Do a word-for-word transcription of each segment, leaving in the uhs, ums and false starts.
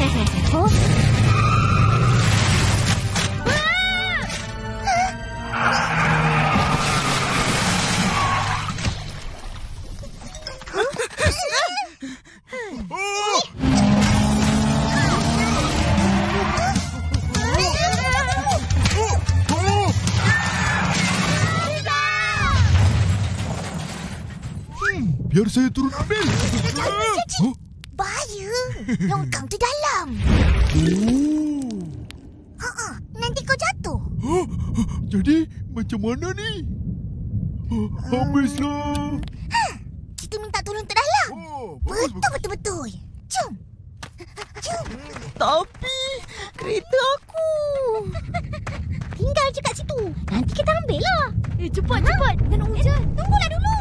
Huh? Biar saya turun ambil. Huh? Bahaya. Longkang tu dalam. Oh. Ha-ha, nanti kau jatuh. Huh? Jadi macam mana ni? Huh, habislah. Ha, kita minta tolong tak dalam. Oh, bagus, Betul, betul, betul. Jom. Jom. Tapi kereta aku. Tinggal je kat situ. Nanti kita ambil lah. Eh, cepat, ha? cepat. Jangan hujan. Eh, tunggulah dulu.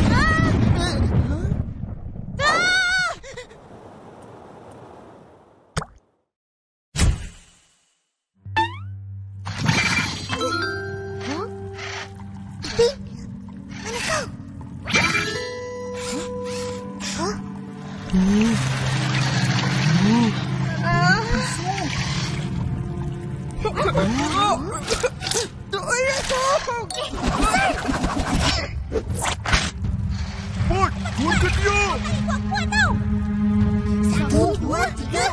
Cepat, keluarkan dia. Kuat-kuat tau. Satu, dua, tiga.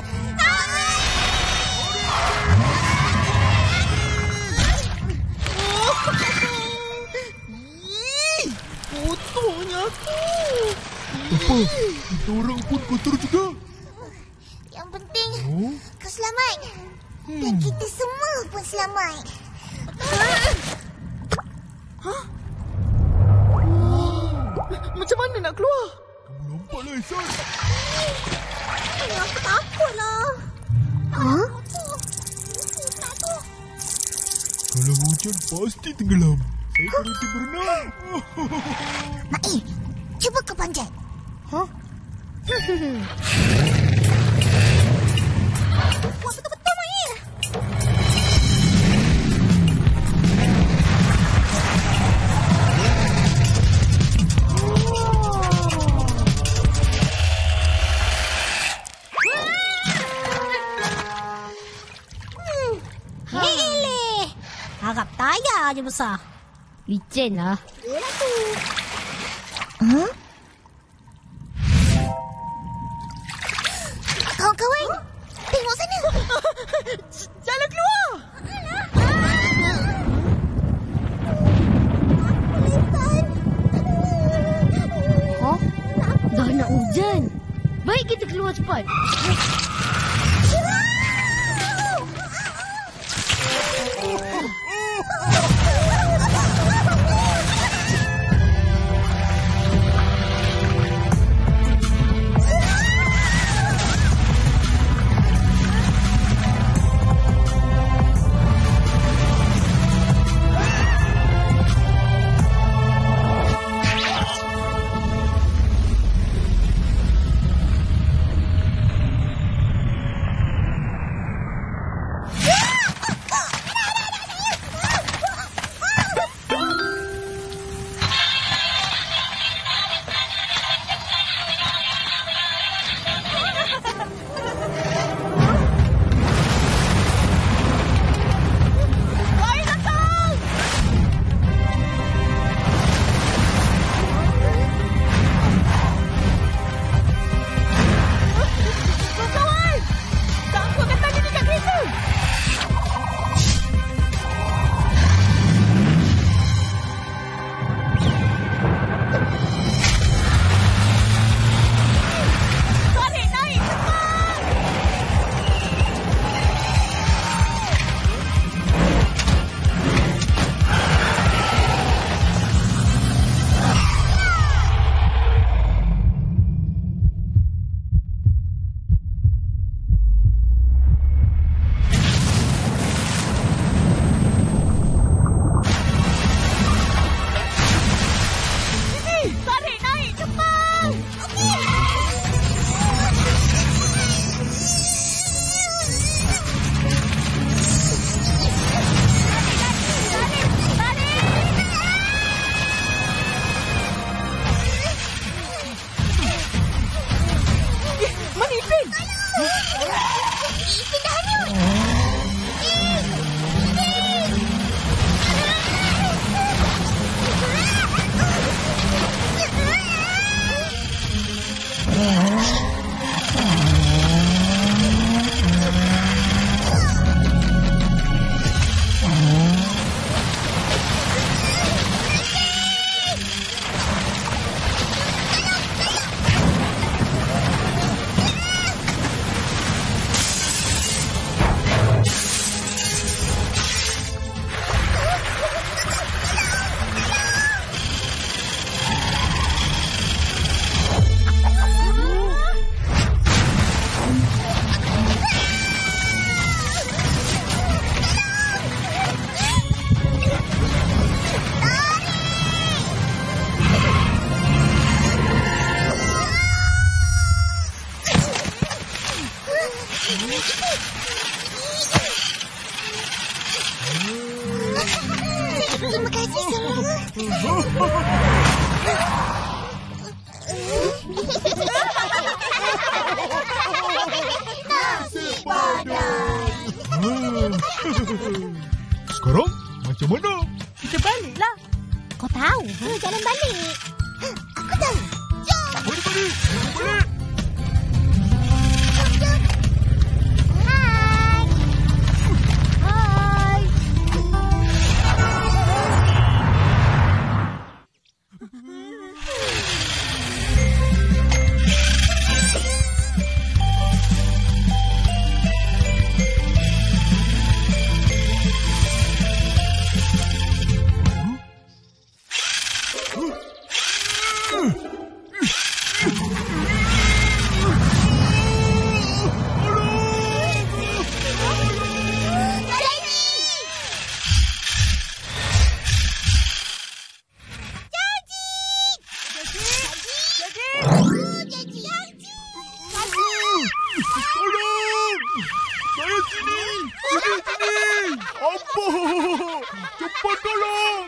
Kotornya aku. Apa? Kita orang pun kotor juga. Yang penting, Oh? kau selamat. Dan kita semua pun selamat. Macam mana nak keluar? Kamu lompatlah, Ihsan. Ya, aku takutlah. Ha? Kalau hujan pasti tenggelam. Saya berhenti berenang. Main, cuba kau panjat. Ha? Wah, betul-betul Main. Hele, harap tayar je besar. Licin lah. Yelah tu. Huh? Kawan-kawan, tengok sana. Jalan keluar. Oh, dah nak hujan. Baik kita keluar cepat. Terima kasih semua. Nasi padang. Sekarang macam mana? Kita baliklah. Kau tahu ke jalan balik? Aku tahu. Jom. Balik, balik. Balik. Jom, jom. Hai. Hai. Tolong! Saya sini! Sini, sini! Apa? Cepat tolong!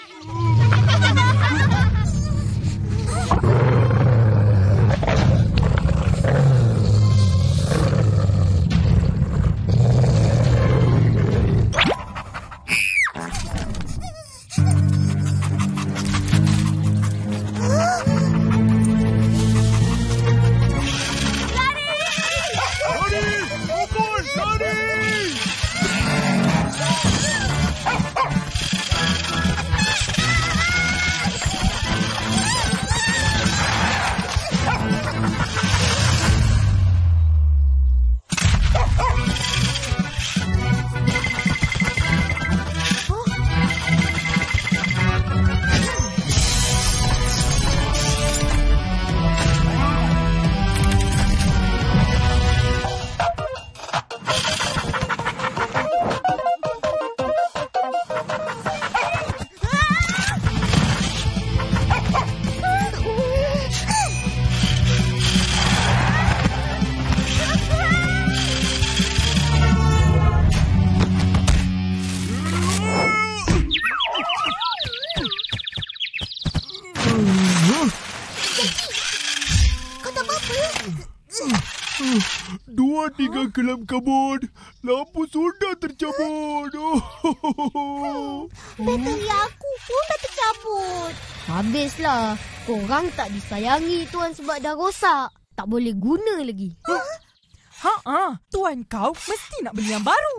Dua tiga kelam kabut. Lampu sudah tercabut. Oh. Bateri aku pun dah tercabut. Habislah. Korang tak disayangi tuan sebab dah rosak. Tak boleh guna lagi. Ha-ha, tuan kau mesti nak beli yang baru.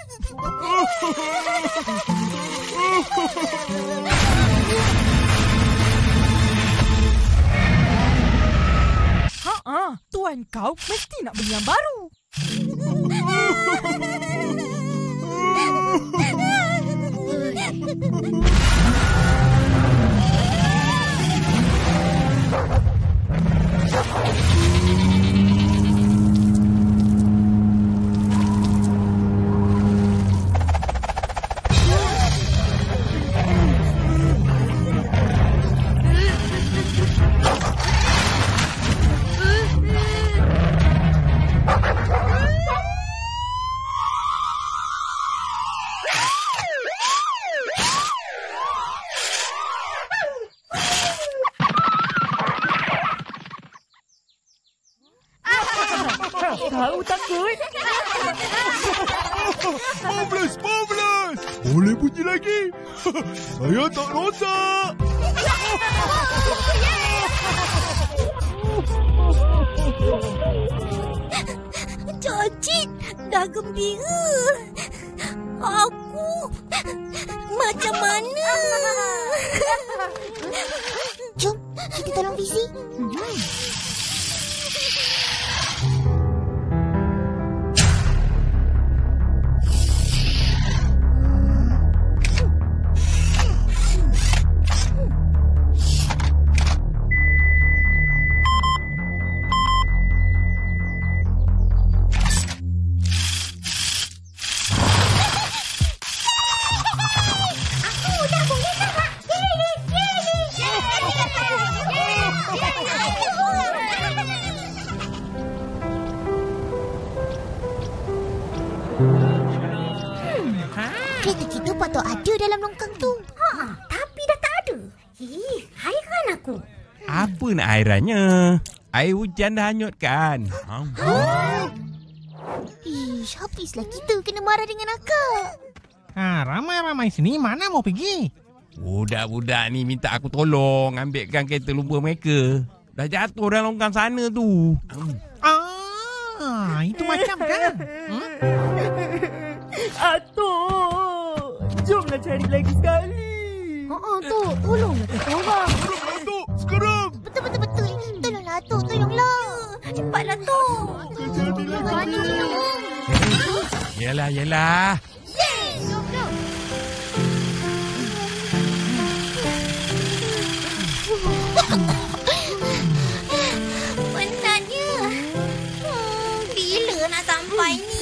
Ha-ha, tuan kau mesti nak beli yang baru. Tahu takut? Marvelous, marvelous. Boleh bunyi lagi. Saya tak rosak. Cacit dah gembira. Aku macam mana? Jom, kita tolong Fizi. Kereta kita patut ada dalam longkang tu. Ha, tapi dah tak ada. Ih, hairan aku. Apa nak hairannya? Air hujan dah hanyut kan? Ha? Ish, habislah kita kena marah dengan akak. Ha, ramai-ramai sini mana mau pergi? Budak-budak ni minta aku tolong ambilkan kereta lumpur mereka. Dah jatuh dalam longkang sana tu. Ah, itu macam kan? Hmm? Atuk, jomlah cari lagi sekali. Haa, Tok. Tolonglah kita orang. Tolonglah, Tok. Sekarang. Betul-betul-betul. Tolonglah, Tok. Tolonglah. Cepatlah, Tok. Jadi lagi. Yelah, yelah. Penatnya. Hmm, bila nak sampai ni?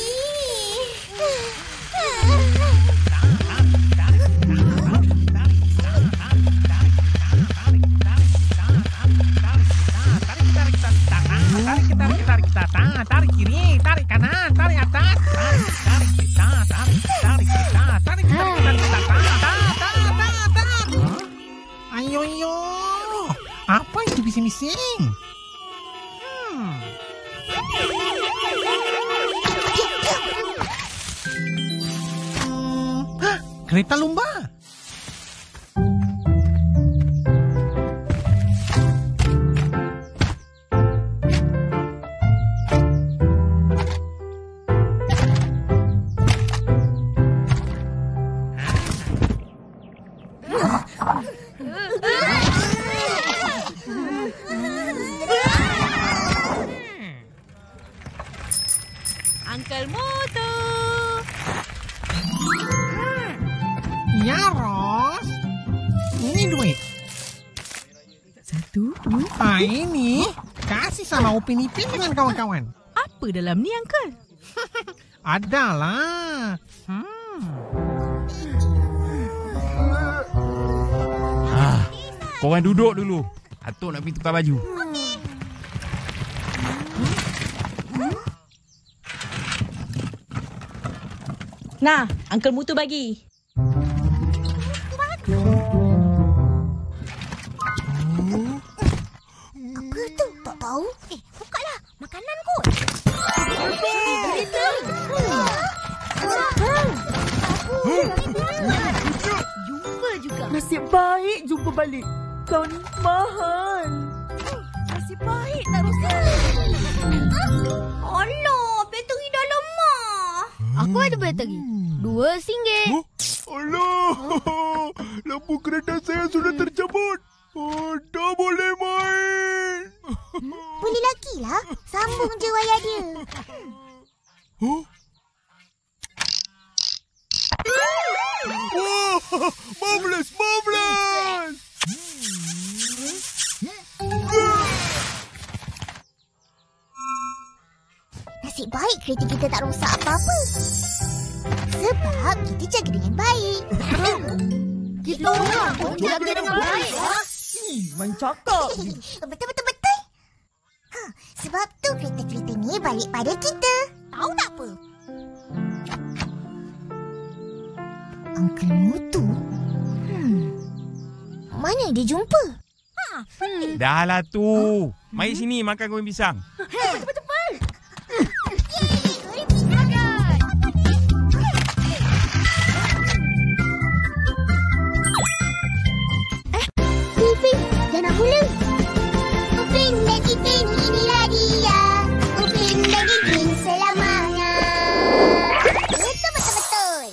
Tarik, tarik, tarik, tarik, tarik kiri, tarik kanan, tarik atas, tarik, tarik kita, tarik, tarik kita, tarik, tarik, tarik, tarik, tarik. Ayo, ayo. Apa itu bising-bising? Hmm. Hah, kereta lumba. Uncle Moto. Ya, Ros. Ini duit. Satu, dua. Ah, ini kasih sama Upin Ipin dengan kawan-kawan. Apa dalam ni, Uncle? Adalah. Hmm. Ha, korang duduk dulu. Atuk nak pergi tukar baju. Nah, Uncle Mutu bagi. Apa tu? Tak tahu. Eh, bukalah. Makanan kot. Jumpa juga. Nasib baik jumpa balik. Kau ni mahal. Nasib baik tak rosak. Alah, bateri dah lemah. Aku ada bateri. Dua singgit. Huh? Alah, lampu kereta saya sudah tercabut. Oh, tak boleh main. Boleh lagi lah. Sambung je wayar dia. Huh? Wah, marvelous, marvelous. Nasib baik kereta kita tak rosak apa-apa. Sebab kita jaga dengan baik. Kita orang pun jaga dengan baik. Main cakap. Betul-betul-betul. Ha, sebab tu kereta-kereta ni balik pada kita. Tahu tak apa? Uncle Mutu? Hmm. Mana dia jumpa? Ha, Hmm. Dah lah tu. Mari sini makan goreng pisang. Upin, jangan mula. Upin dan Ipin, inilah dia. Upin dan Ipin selamanya. Betul-betul-betul.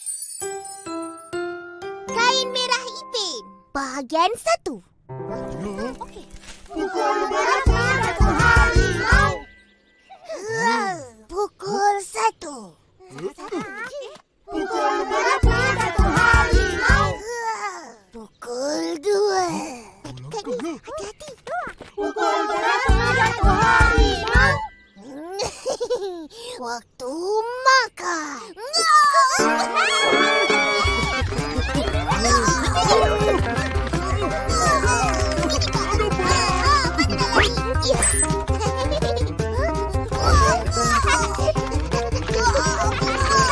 Kain merah Ipin, bahagian satu. Okey. Pukul berapa Datuk Harimau? Pukul satu. Pukul berapa Datuk Harimau? Pukul dua. Hati-hati. Pukul berapa Datuk Harimau? Waktu makan. Yes.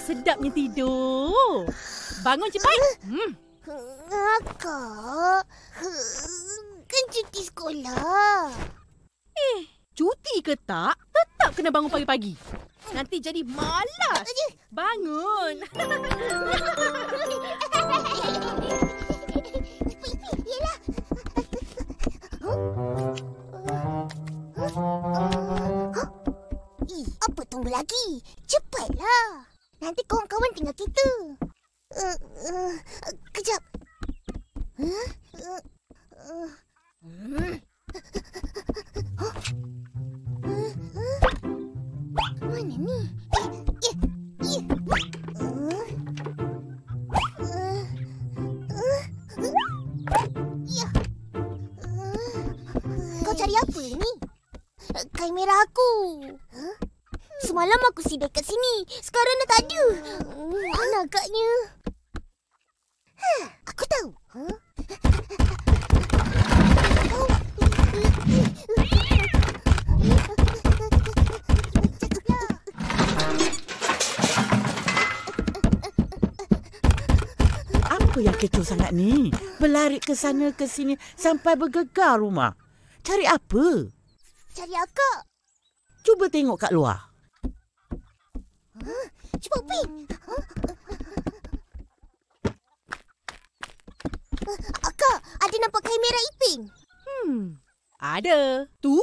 sedapnya tidur. Bangun cepat. Hmm. Akak, kan cuti sekolah. Eh, cuti ke tak? Tetap kena bangun pagi-pagi. Nanti jadi malas. Bangun. Yelah. Ih, apa tunggu lagi? Cepatlah. Nanti kawan-kawan tinggal kita. Uh, uh, kejap. Huh? Uh, uh. Hmm. Huh? Uh, uh. Mana ni? Eh, eh, eh. Uh. Uh. Uh. Ya. Uh. Kau cari apa ni? Kamera aku. Huh? Semalam aku sidai kat sini. Sekarang dah tak ada. Mana agaknya? Huh, aku tahu. Huh? Apa yang kecoh sangat ni? Berlari ke sana ke sini sampai bergegar rumah. Cari apa? Cari akak. Cuba tengok kat luar. Huh? Cuba Pin. Huh? Uh, akak, ada nampak kamera Ipin? Hmm, ada. Tu?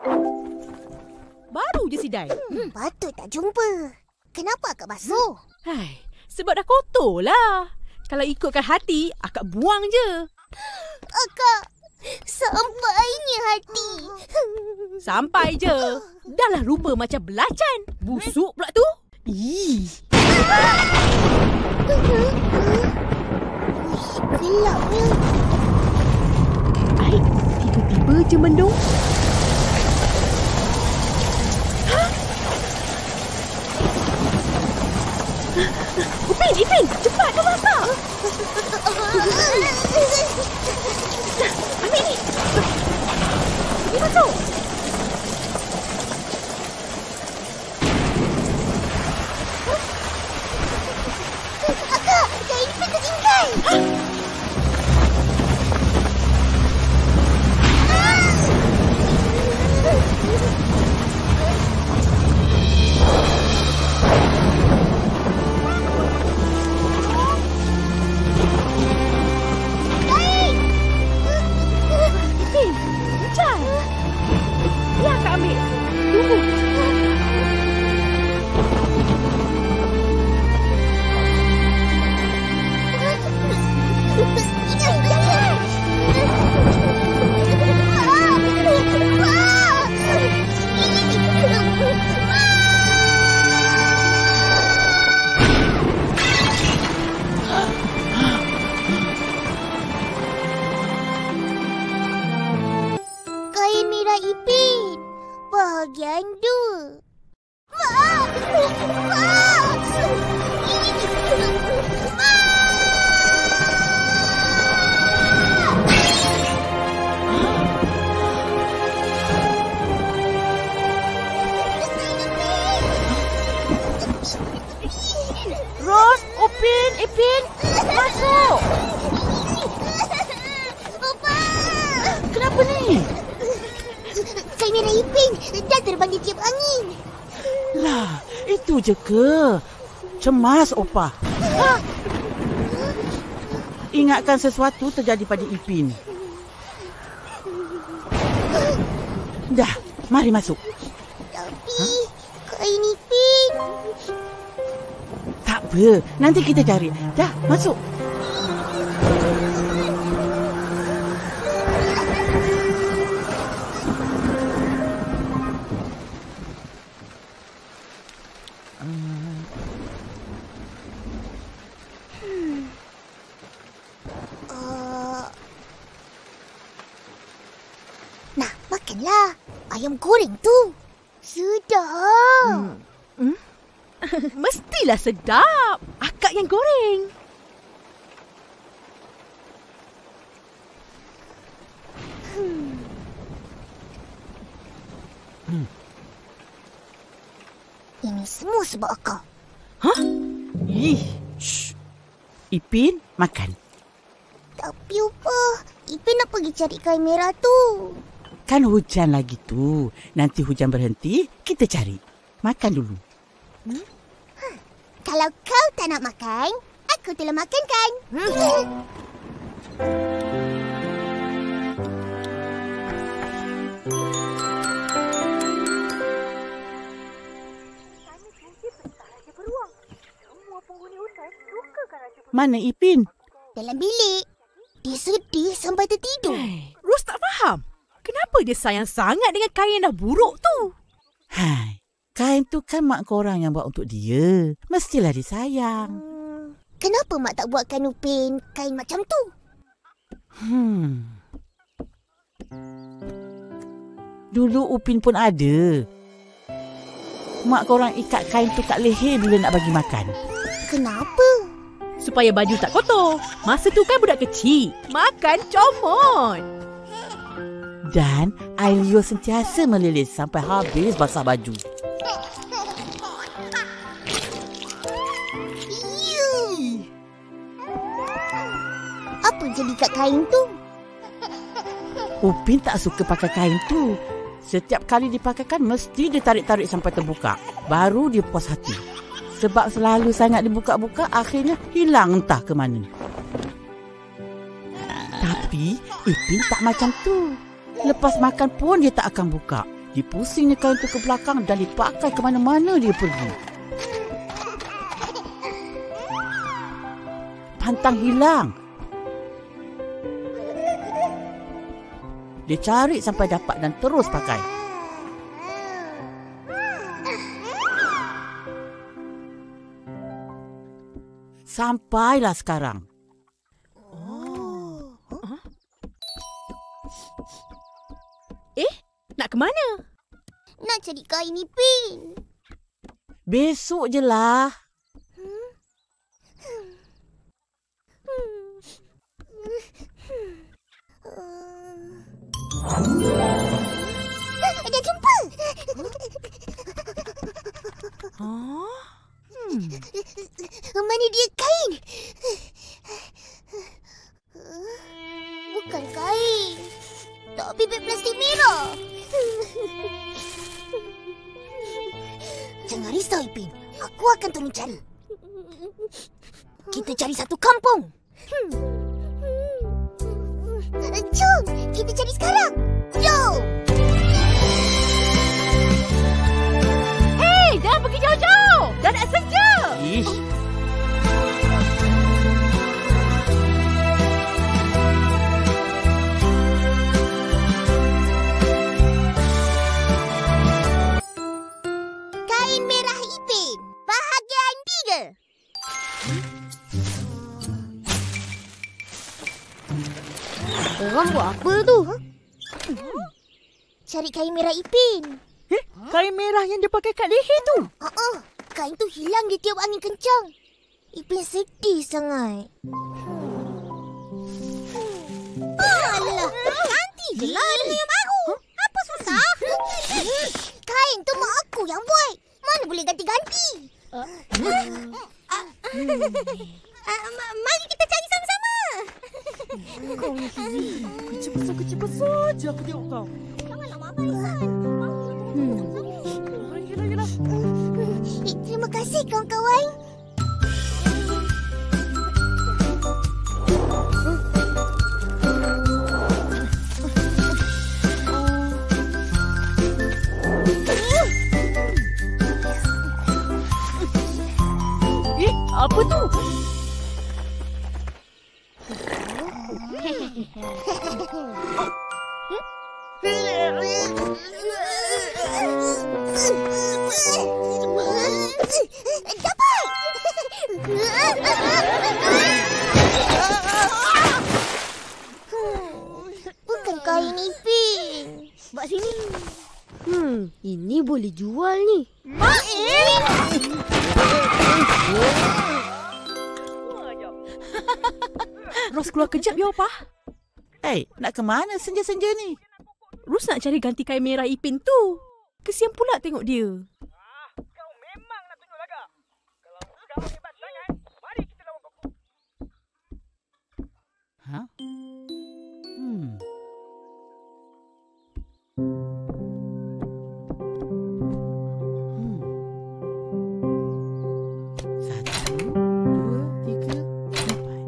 Baru je sidai. Hmm, patut tak jumpa. Kenapa akak basuh? Hai, sebab dah kotor lah. Kalau ikutkan hati, akak buang je. Akak, sampainya hati. Sampai je. Dahlah rupa macam belacan. Busuk pula tu. Ih. Gelapnya. Baik, tiba-tiba je mendung. Upin, Ipin, cepat kau masak. Ambil ni. Ni masuk. Akak, kain Ipin tertinggal. Bahagian dua. Mak! Mak! Ros, Upin, Ipin, masuk. Opa! Kenapa ni? Kamera Ipin dah terbang di tiup angin. Lah, itu je ke? Cemas, Opa. Ha? Ingatkan sesuatu terjadi pada Ipin. Dah, mari masuk. Tapi, kain Ipin. Tak apa, nanti kita cari. Dah, masuk. Makanlah ayam goreng tu. Sedap. Hmm. Hmm? Mestilah sedap. Akak yang goreng. Hmm. Hmm. Ini semua sebab akak. Hah? Ih. Shh. Ipin, makan. Tapi apa? Ipin nak pergi cari kain merah tu. Kan hujan lagi tu. Nanti hujan berhenti, kita cari. Makan dulu. Hmm? Ha. Kalau kau tak nak makan, aku telah makankan. Hmm. Mana Ipin? Dalam bilik. Dia sedih sampai tertidur. Hey, Ros tak faham. Kenapa dia sayang sangat dengan kain yang dah buruk tu? Hai, kain tu kan mak korang yang buat untuk dia. Mestilah dia sayang. Hmm, kenapa mak tak buatkan Upin kain macam tu? Hmm. Dulu Upin pun ada. Mak korang ikat kain tu kat leher bila nak bagi makan. Kenapa? Supaya baju tak kotor. Masa tu kan budak kecil. Makan comot. Dan air liur sentiasa melilis sampai habis basah baju. Apa jadi kat kain tu? Upin tak suka pakai kain tu. Setiap kali dipakaikan mesti dia tarik-tarik sampai terbuka. Baru dia puas hati. Sebab selalu sangat dibuka-buka, akhirnya hilang entah ke mana. Tapi Ipin tak macam tu. Lepas makan pun dia tak akan buka. Dipusingnya kain tu ke belakang dan dipakai ke mana-mana dia pergi. Pantang hilang. Dia cari sampai dapat dan terus pakai. Sampailah sekarang. Oh. Huh? Eh, nak ke mana? Nak cari kain Ipin. Besok je lah. Hmm? Dah jumpa. Oh? Hmm. Mana dia kain? Bukan kain. Tapi beg plastik merah. Jangan risau Ipin. Aku akan tolong cari. Kita cari satu kampung. Jom, kita cari sekarang. Jom. Hei, jangan pergi jauh-jauh. Dah nak senja. Ish. Kain merah Ipin. Bahagian tiga. Orang buat apa tu? Hmm. Cari kain merah Ipin. Eh, kain merah yang dia pakai kat leher tu. Uh-uh. Kain tu hilang di tiup angin kencang. Ipin sedih sangat. Hmm. Alah, ganti je lah dengan yang baru. Apa susah? Kain tu mak aku yang buat. Mana boleh ganti-ganti? Uh. Uh, mari kita cari sama-sama. Kau ni Fizi. Kecil besar-kecil besar je aku tengok kau. Janganlah Mama Rizal. Hmm. Yelah-yelah. Terima kasih kawan-kawan. Eh, apa tu? Dapat! Bukan kain Ipin. Buat sini. Hmm, ini boleh jual ni. Ros keluar kejap ya, Opah. Hei, nak ke mana senja-senja ni? Ros nak cari ganti kain merah Ipin tu. Kesian pula tengok dia. Ah, kau memang nak tunjuk lagak. Kalau kau hebat sangat, Ha? Hmm. Hmm. Satu, dua, tiga, empat.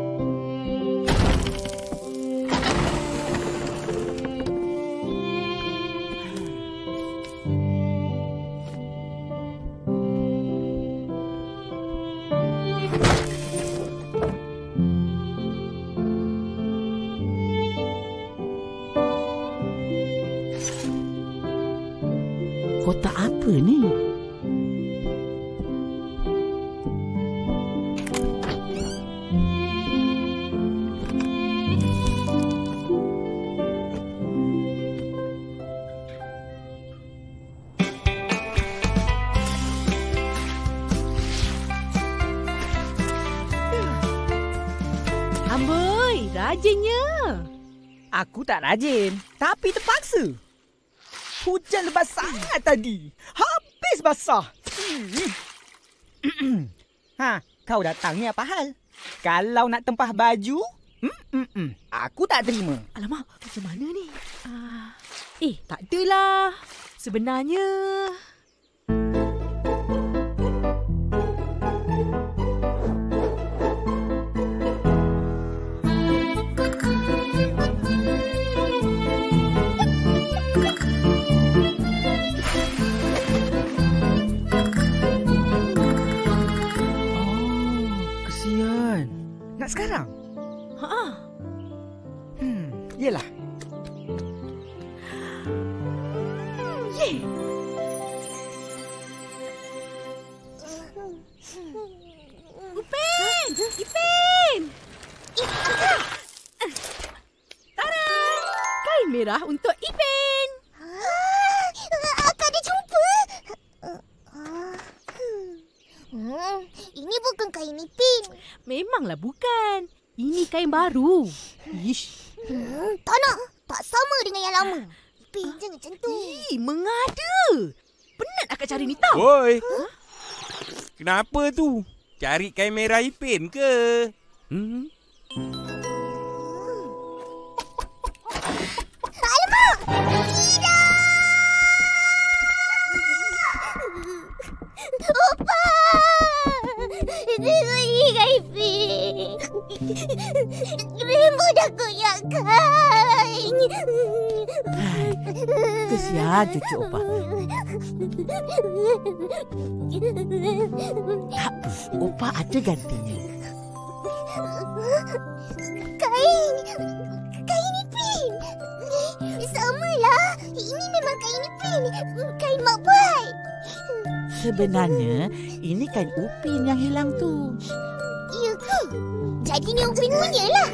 Kotak apa ni? Amboi, rajinnya. Aku tak rajin, tapi terpaksa. Hujan lebat sangat tadi. Habis basah. Hmm. Ha, kau datang ni apa hal? Kalau nak tempah baju, hmm, hmm, hmm, aku tak terima. Alamak, macam mana ni? Uh, eh, tak adalah. Sebenarnya... Nak sekarang? Ha. Hmm, yelah. Ye. Upin! Ipin! Tara! Kain merah untuk Ipin. Akak dah jumpa. Hmm, ini bukan kain Ipin. Memanglah bukan. Ini kain baru. Ish. Hmm, tak nak. Tak sama dengan yang lama. Ipin, huh? Jangan macam tu. Ih, mengada. Penat akak cari ni tau. Woi. Huh? Kenapa tu? Cari kain merah Ipin ke? Hmm? Alamak! Tidak! Opa! Beri kain Ipin. Remo dah koyakkan. Kesian cucu opa. Tak apa, opa ada gantinya. Kain. Kain Ipin. Samalah. Ini memang kain Ipin. Kain mak buat. Sebenarnya, ini kain Upin yang hilang tu. Ya ke? Jadi ni Upin punya lah.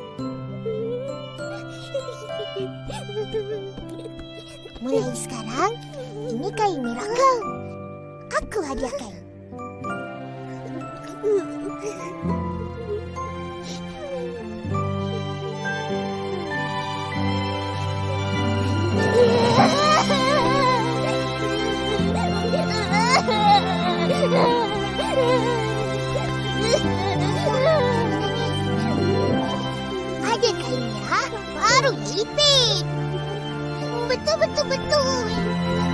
Mulai sekarang, ini kain merah kau. Aku hadiahkan. Ada kain merah baru Ipin. Betul, betul, betul.